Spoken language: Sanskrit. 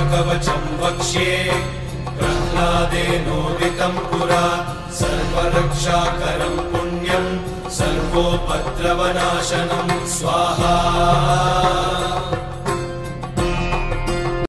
कवचं वक्ष्ये प्रह्लादेनोदितं पुरा सर्वरक्षाकरं पुण्यं सर्वोपद्रवनाशनं स्वाहा।